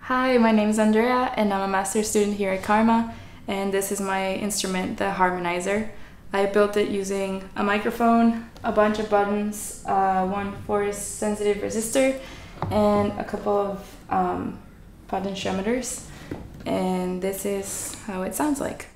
Hi, my name is Andrea and I'm a master's student here at CCRMA, and this is my instrument, the Harmonizer. I built it using a microphone, a bunch of buttons, one force sensitive resistor, and a couple of potentiometers, and this is how it sounds like.